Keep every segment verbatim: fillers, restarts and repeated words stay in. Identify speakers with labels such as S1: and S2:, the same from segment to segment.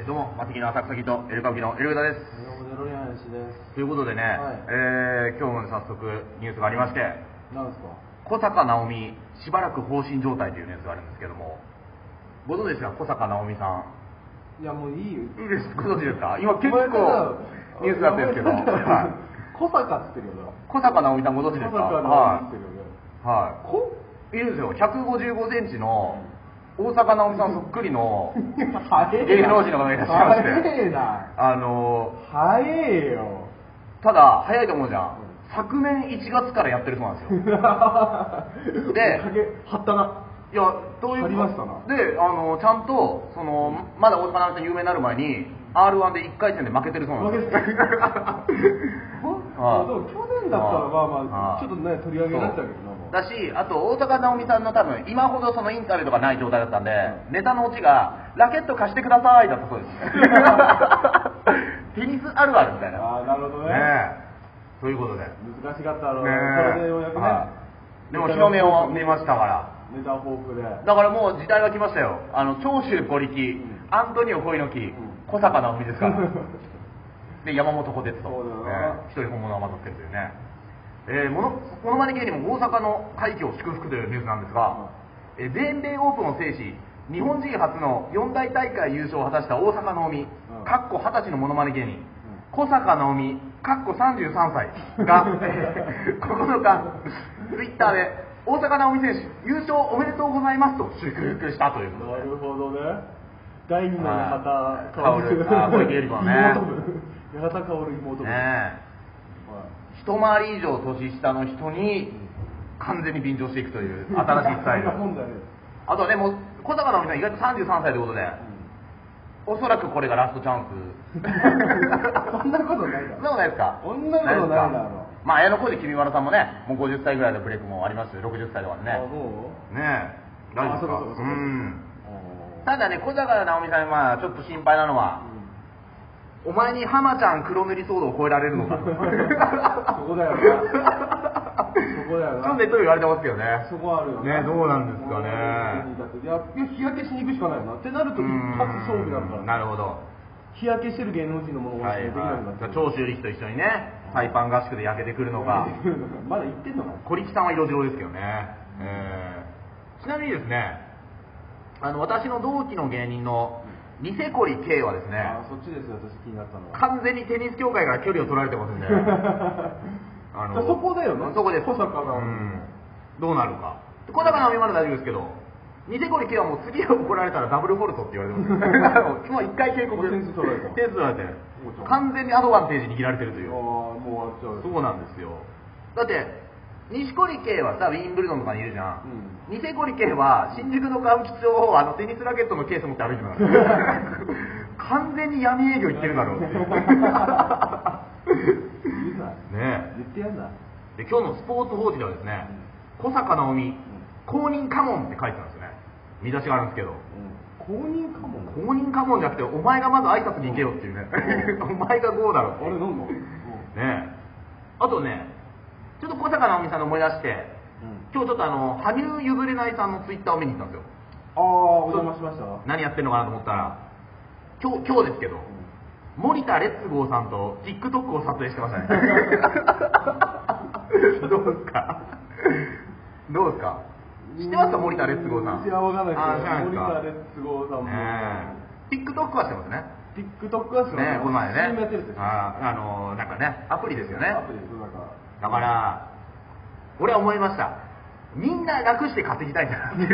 S1: どうも、マセキの浅草キとエルカブキのエルウダです。ということでね、はい、えー、今日も、ね、早速ニュースがありまして、
S2: 何ですか？
S1: 小坂直美しばらく放心状態というニュースがあるんですけども、ご存知ですか、小坂直美さん。
S2: いや、もういいよ。
S1: いいです、ご存知ですか？今結構ニュースだったんですけど、はい、
S2: 小坂っつってるよね。
S1: 小坂直美さんご存知ですか？
S2: 小坂直美ってるよね。
S1: はい。こいるんですよ。ひゃくごじゅうごセンチの大坂なおみさんそっくりの芸能人の方がいらっしゃいまして。
S2: 早えな。
S1: あのー、
S2: 早えよ。
S1: ただ早いと思うじゃん。昨年いちがつからやってるそうなんですよ。で、
S2: 張ったな。
S1: いや、どういう
S2: 張りましたな。
S1: で、あのちゃんとそのまだ大坂なおみさん有名になる前に アールワン でいっかい戦で負けてるそうなんですよ。
S2: ああ、でも去年だったらまあまあちょっとね取り上げられたけどな。
S1: だし、あと大坂なおみさんの多分今ほどそのインタビューとかない状態だったんで、うん、ネタのオチがラケット貸してくださいだったそうです。テニスあるあるみたいな。
S2: ああ、なるほどね。
S1: ねということで
S2: 難しかったろうね。それでようやくね。
S1: でも日の目を見ましたから。
S2: ネタ豊富で。
S1: だからもう時代が来ましたよ。あの長州小力、うん、アントニオ猪木、うん、小坂なおみですから。で山本小鉄と、一人本物をまとってるというね。えー、ものモノマネ芸人も大阪の快挙を祝福というニュースなんですが、うん、えー、全米オープンを制し日本人初の四大大会優勝を果たした大坂なおみ、かっこはたちのモノマネ芸人、うん、小坂なおみかっこさんじゅうさんさいが、えー、ここのかツイッターで大坂なおみ選手優勝おめでとうございますと祝福したということで。
S2: なるほどね。だいにの八幡
S1: 薫、あ、小池百合子のね
S2: 八幡薫妹分ね。
S1: 一回り以上年下の人に完全に便乗していくという新しいスタイル。あとはね、もう小坂なおみさん意外とさんじゅうさんさいということで、うん、おそらくこれがラストチャンス。
S2: そんなことないだろ。
S1: そんなことないですか？
S2: そんなことないだろ。
S1: まあ綾小路きみまろさんもね、もうごじゅっさいぐらいのブレイクもありますよ。ろくじゅっさいとかでね。
S2: あ、そう
S1: ねえ、大丈夫ですか？うん。ただね、小坂なおみさんはちょっと心配なのは、うん、お前に浜ちゃん黒塗り騒動を超えられるのかと。
S2: そこだよな。そこだよな。
S1: ちょっとネットで言われてますけどね。
S2: そこあるよね。
S1: ね、どうなんですかね。
S2: いや、日焼けしに行くしかないよな。ってなると一発勝負になるから。
S1: なるほど。
S2: 日焼けしてる芸能人のものができなくなって。
S1: 長州力と一緒にね、サイパン合宿で焼けてくるのが。
S2: まだ行ってんのかな。
S1: 小力さんは色白ですけどね。えー、ちなみにですね、あの私の同期の芸人のニセコリ K はですね、
S2: あ、そっちですよ、私気になったのは。
S1: 完全にテニス協会から距離を取られてますんで。
S2: あのそこだよね。
S1: そこです。
S2: 小坂なおみ、うん、
S1: どうなるか。小坂なおみまだ大丈夫ですけど、ニセコリ K はもう次怒られたらダブルフォルトって言われてます。もう一回警告。
S2: 点数取られた。
S1: 点数取られて、完全にアドバンテージ握られてるという。
S2: ああ、もう終わっちゃう。
S1: そうなんですよ。だって錦織圭はさ、ウィンブルドンとかにいるじゃん。うん、ニセコリ圭は新宿の歌舞伎町をあのテニスラケットのケース持って歩いてるから完全に闇営業行ってるだろうっていう。ね
S2: え。言ってやんな。
S1: で、今日のスポーツ報知ではですね、うん、小坂なおみ、公認カモンって書いてたんですよね。見出しがあるんですけど。
S2: うん、公認カモン？
S1: 公認カモンじゃなくて、お前がまず挨拶に行けよっていうね。お前がこうだろうって。
S2: あれなんだ？
S1: ねえ。あとね、ちょっと小坂なおみさんの思い出して、うん、今日ちょっとあの羽生結弦ないさんのツイッターを見に行ったんですよ。
S2: ああ、お邪魔しました。
S1: 何やってんのかなと思ったら、今日今日ですけど、うん、森田レッツゴーさんと TikTok を撮影してましたね。どうですか？どうですか？知ってますか、森田レッツゴーさん？
S2: いや、わかんないですけど、
S1: 森
S2: 田レッツゴーさんも、
S1: ね、TikTok はしてますね。
S2: TikTok はしてます
S1: ね、この前ね。
S2: やってるんですよ。
S1: ああのなんかね、アプリですよね。
S2: アプリです。なんか
S1: だから、俺は思いました。みんな楽して稼ぎたいんだなっていう。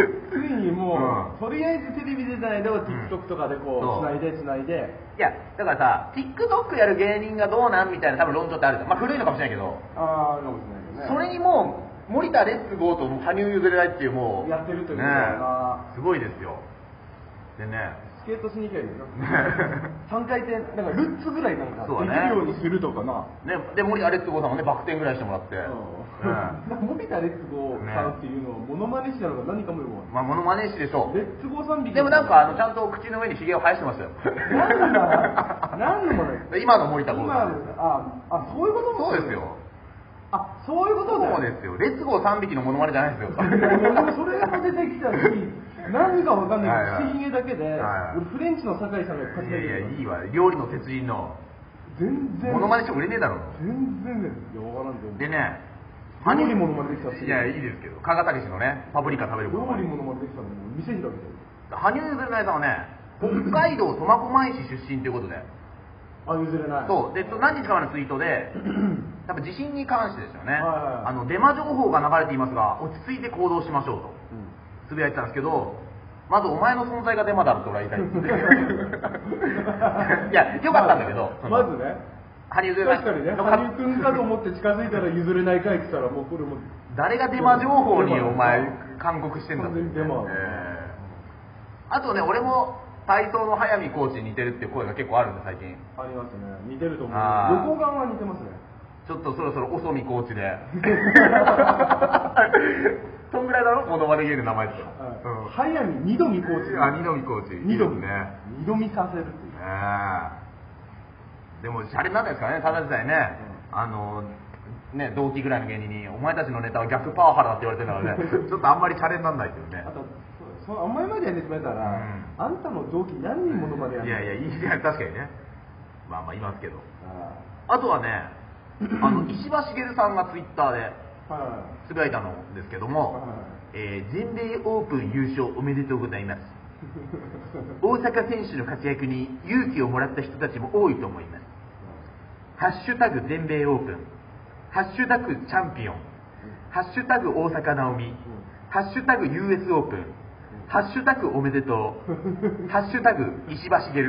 S2: ついにもう、うん、とりあえずテレビ出ないでも TikTok とかでこう、つないでつないで。
S1: いや、だからさ、TikTok やる芸人がどうなんみたいな多分論調ってあるじゃん。まあ古いのかもしれないけど。
S2: ああ、かもしれないけどね。
S1: それにもう、森田レッツゴーと羽生結弦ないっていうもう。
S2: やってるということだな、
S1: ね。すごいですよ。でね。
S2: スケートしに行けばいいよな。さんかい転、なんかルッツぐらいなんかできるようにするとかな。
S1: ね、で、森田レッツゴーさんもね、バク転ぐらいしてもらって。
S2: 森田レッツゴーさんっていうのは、モノマネ師なのか何かもよくわかんない。
S1: まあ、モノマネ師でしょう。
S2: レッツゴーさんびき。
S1: でもなんか、あの、ちゃんと口の上にヒゲを生やしてましたよ。
S2: なんだ何のもの
S1: 今の森田剛さん。
S2: 今、あ、あ、そういうことも
S1: そうですよ。
S2: あ、そういうことだよ。
S1: そうですよ。レッツゴーさんびきのモノマネじゃないですよ。
S2: それが出てきた時、何かわかんないけど、不思議だけで、俺フレンチの酒井さんが勝ち
S1: いやいや、いいわ。料理の鉄人の。
S2: 全然。
S1: モノマネして売れねえだろ。
S2: 全然ね。いや、わからんけど。
S1: でね、
S2: 料理モノマネできたし。
S1: いや、いいですけど、加賀武のね、パプリカ食べる
S2: 料理モノマネできたのに、店開けてる。
S1: 羽生結弦さんはね、北海道苫小牧市出身ということで。
S2: あ、譲れない。
S1: そう。で、何日か前のツイートで、多分地震に関してですよね。
S2: はいはいはい、
S1: あの、デマ情報が流れていますが、落ち着いて行動しましょうと。つぶやいてたんですけど、まずお前の存在がデマだろって俺は言いたいんですいや、よかったんだけど。
S2: まずね。
S1: 羽生
S2: 確かにね、羽生君かと思って近づいたら譲れないかいって言ったら、もうこれも。
S1: 誰がデマ情報にお前、勧告してんだって。
S2: 完全にデマ、
S1: えー。あとね、俺も体操の速水コーチに似てるっていう声が結構あるんで、最近。
S2: ありますね。似てると思う。
S1: 横
S2: 顔は似てますね。
S1: ちょっとそろそろ細見コーチで。そんぐらいだろ、モノマネ芸の名前って。
S2: 速水二度見コーチ。
S1: あ、二度見コーチ。
S2: 二度見
S1: ね。
S2: 二度見させるっていう。
S1: でも、シャレなんですかね、ただでさえね、あの、ね、同期ぐらいの芸人に、お前たちのネタは逆パワハラだって言われてるからね、ちょっとあんまりシャレにならないっていうね。
S2: あと、そうあんまりまでやってしまったら、あんたの同期何人ものまでやる
S1: いやいや、いいじゃん、確かにね。まあまあ、いますけど。あとはね、あの、石破茂さんがツイッターで、つぶやいたのですけども、えー、全米オープン優勝おめでとうございます。大阪選手の活躍に勇気をもらった人たちも多いと思います。ハッシュタグ全米オープン、ハッシュタグチャンピオン、ハッシュタグ大阪なおみ、ハッシュタグ ユーエス オープン、ハッシュタグおめでとう、ハッシュタグ石破茂。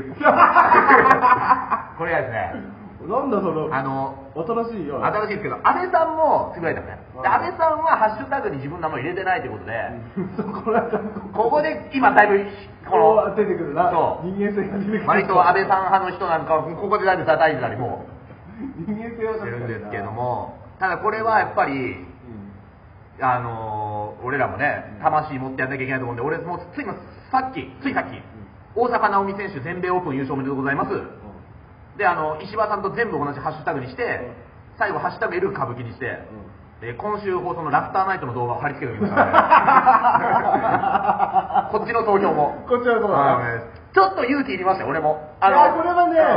S1: これはですね、
S2: なんだその、
S1: あの、
S2: 新しいよ。
S1: 新しいですけど、安倍さんもつぶやいたのね。で、安倍さんはハッシュタグに自分の名前入れてないということで、ここで今だいぶ、
S2: この、出てくるな。そう。人間性が出てくる。
S1: 割と安倍さん派の人なんかは、ここでだいぶ叩いてたりも、
S2: 人間性は
S1: してるんですけども、ただこれはやっぱり、あのー、俺らもね、魂持ってやんなきゃいけないと思うんで、俺もついさっき、ついさっき、大坂なおみ選手全米オープン優勝おめでとうございます。で、あの、石破さんと全部同じハッシュタグにして、最後ハッシュタグ L 歌舞伎にして、で、今週放送のラフターナイトの動画を貼り付けておきましたね。こっちの投票も。
S2: こっちの投票も。
S1: ちょっと勇気いりましたよ、俺も。
S2: あの、これはね、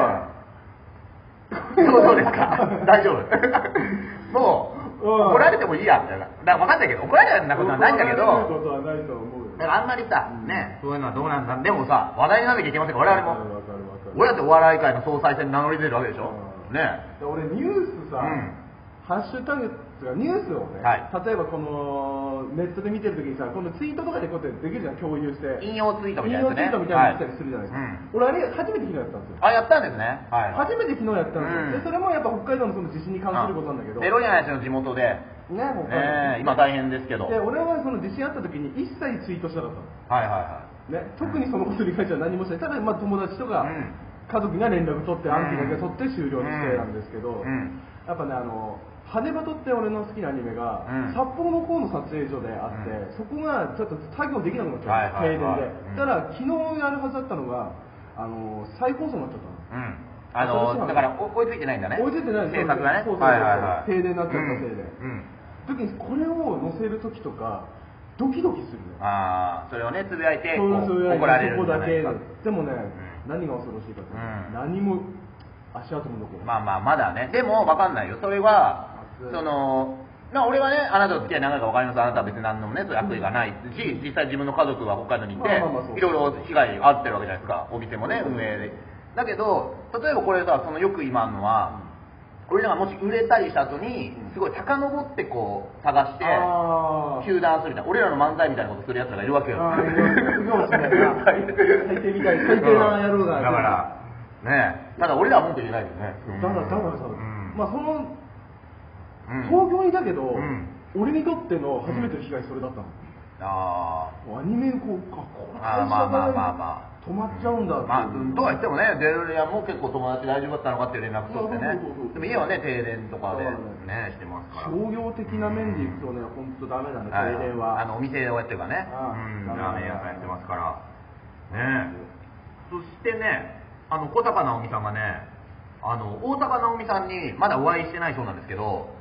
S1: そうですか。大丈夫。もう、怒られてもいいや、みたいな。だから分かんないけど、怒られるようなことはないんだけど、だからあんまりさ、ね、そういうのはどうなんだ。でもさ、話題にならなきゃいけませんから、我々も。俺だってお笑い界の総裁選に名乗り出るわけでしょ。ね。
S2: 俺ニュースさ、ハッシュタグニュースをね、例えばこのネットで見てるときにさ、このツイートとかでこうやってできるじゃん、共有して。
S1: 引用ツイートみたいな
S2: やつね。引用ツイートみたいなのしたりするじゃないですか。俺あれ初めて昨日やったんですよ。
S1: あ、やったんですね。
S2: 初めて昨日やったんですよ。で、それもやっぱ北海道のその地震に関することなんだけど。
S1: エロリアン氏の地元で。
S2: ね、北海道。
S1: 今大変ですけど。
S2: で、俺はその地震あった時に一切ツイートしなかったの。
S1: はいはいはい。
S2: ね、特にそのことに関しては何もしない。ただ、まあ友達とか、家族には連絡取って、安否だけ取って終了にしてなんですけど、やっぱね、あの、羽バトって俺の好きなアニメが、札幌の方の撮影所であって、そこがちょっと作業できなくなっちゃった、停電で。ただ、昨日やるはずだったのが、あの、再放送になっちゃったの。
S1: あの、だから追いついてないんだね。
S2: 追いついてないんですよ。
S1: 制作がね。
S2: そうそうそう。停電になっちゃったせいで。時にこれを載せる時とか、ドキドキするね。
S1: ああ、それをね、つぶやいて、怒られるんじゃないか。
S2: でもね、何が恐ろしいかって、何も足跡も残る。
S1: まあまあ、まだね。でも、わかんないよ。それは、その、まあ俺はね、あなたと付き合い長いか分かります。あなたは別に何のね、そういう悪意がないし、実際自分の家族は北海道にいて、いろいろ被害あってるわけじゃないですか。お店もね、運営で。だけど、例えばこれさ、そのよく今あるのは、俺らがもし売れたりした後に、すごい遡ってこう、探して、糾弾するみたいな、俺らの漫才みたいなことする奴らがいるわけよ。
S2: 最低みたい、最低な野郎が。
S1: だから、ねただ俺らは文句言えないよね。
S2: だから、だからさ、まあその、東京にいたけど、俺にとっての初めての被害それだったの。ああ。アニメこうか、これ会社が止まっちゃうんだって。
S1: まあ、とは言ってもね、デルリアも結構友達大丈夫だったのかっていう連絡取ってね。でも家はね、停電とかでね、してますから。
S2: 商業的な面でいくとね、本当ダメだね、停電は。
S1: あの、お店をやってるからね。うん、ラーメン屋さんやってますから。ねそしてね、あの、小坂直美さんがね、あの、大坂なおみさんにまだお会いしてないそうなんですけど、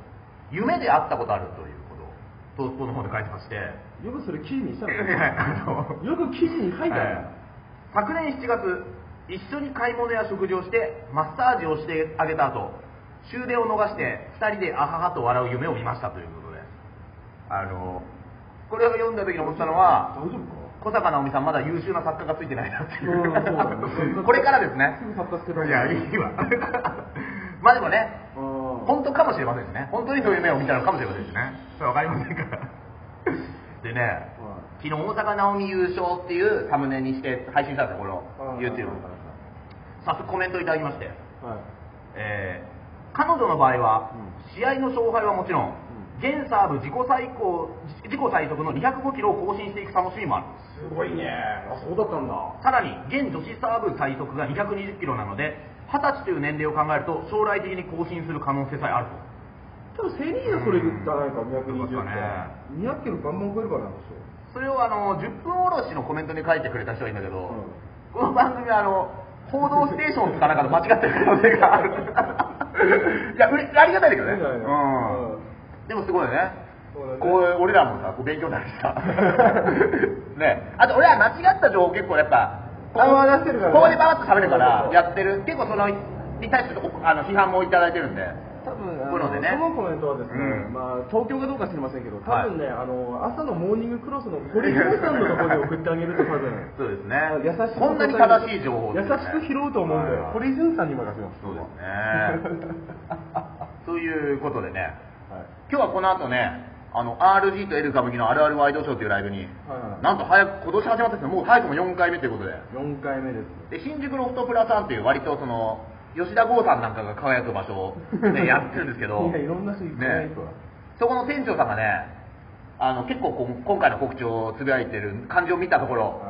S1: 夢で会ったことあるということをトースポの方で書いてまして、
S2: よくそれ記事にしたのよく記事に書いてある、はい、
S1: 昨年しちがつ一緒に買い物や食事をしてマッサージをしてあげた後、終電を逃してふたりであははと笑う夢を見ましたということで、あのこれを読んだ時に思ったのは、大丈夫か、小坂直美さんまだ優秀な作家がついてないなっていう、うん、これからですね。
S2: すぐ作家つけた
S1: いやいいわまあでもね、本当かもしれませんしね、本当にそういう夢を見たのかもしれませんしね、それは分かりませんからでね、昨日大坂なおみ優勝っていうサムネにして配信したんですよ、この YouTube。早速コメントいただきまして、はい、えー、彼女の場合は、うん、試合の勝敗はもちろん、うん、現サーブ自己最高自己最速のにひゃくごキロを更新していく楽しみもある。
S2: すごいね。あ、そうだったんだ。
S1: さらに現女子サーブ最速がにひゃくにじゅっキロなので、はたちという年齢を考えると将来的に更新する可能性さえある
S2: と。多分セリーがそれじゃないか、にひゃくにじゅうって、ね、にひゃくキロバンバン超えるからなんでしょう。
S1: それをあのじゅっぷんおろしのコメントに書いてくれた人がいるんだけど、うん、この番組はあの報道ステーションとかなんかと間違ってる可能性があるいや、ありがたいんだけどね、うんうん、でもすごいよね、こう俺らもさ、こう勉強になるしさね、あと俺は間違った情報結構やっぱここでバーッと喋るからやってる、結構そのに対してあの批判もいただいてるんで、
S2: 多分あの、ね、そのコメントはですね、うん、まあ東京かどうか知りませんけど、多分ね、はい、あの朝のモーニングクロスの堀江さんのところに送ってあげると多分
S1: そうですね、
S2: 優しく
S1: こんなに正しい情報、
S2: ね、優しく拾うと思うんで、はい、堀潤さんに任せます。
S1: そうですねということでね、はい、今日はこの後ね、あの アールジー と L 歌舞伎のあるあるワイドショーというライブに、はいはい、なんと早く今年始まったんですね、もう早くもよんかいめということで、
S2: よんかいめです。
S1: で新宿ロフトプラさんっていう割とその吉田剛さんなんかが輝く場所を、ね、やってるんですけど
S2: いや、いろんな人いっぱいいるわ、ね、
S1: そこの店長さんがね、あの結構こう今回の告知をつぶやいてる感じを見たところ、はい、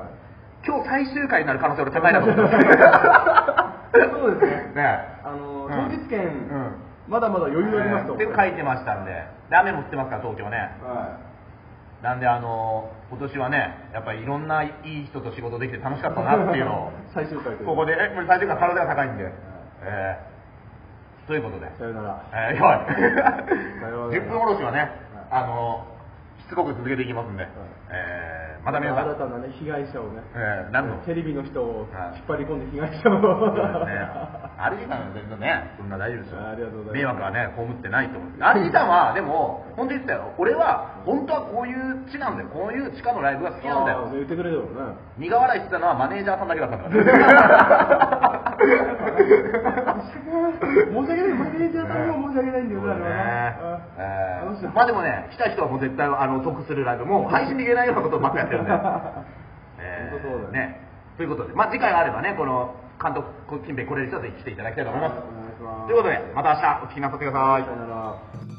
S1: 今日最終回になる可能性が高いなと思ってます
S2: そうですねね、あの当日券、うん、まだまだ余裕ありますと、
S1: って書いてましたんで、で雨も降ってますから東京ね、はい、なんであの今年はね、やっぱりいろんないい人と仕事できて楽しかったなっていうのを
S2: 最終回
S1: ここで、え、これ最終回可能性が高いんで、はい、えー、ということで、
S2: さよなら、
S1: えー、やばいじゅっぷんおろしはね、はい、あのしつこく続けていきますんで、はい、えー、また皆さん
S2: 新たなね、被害者をね、
S1: えー、何の
S2: テレビの人を引っ張り込んで被害者を、
S1: そうですね、アルジさんは全然ね、そんな大丈夫ですよ、
S2: ありがとうございます、
S1: 迷惑はね、被ってないと思う。アルジさんはでも本当に言ってたよ、俺は本当はこういう地なんだよ、こういう地下のライブが好きなんだよ、
S2: 言ってくれるよね。
S1: 苦笑いしてたのはマネージャーさんだけだったんだから
S2: 申し訳ない、マネージャーさんには申し訳ないんだよ
S1: ね。まあでもね、来た人はもう絶対あの得するライブ、もう配信できないようなことをばっかやってるんで、えー、ね、ということで、まあ次回あればね、この監督近辺来れる人はぜひ来ていただきたいと思います。ということで、また明日お聞きなさってください。
S2: さよなら。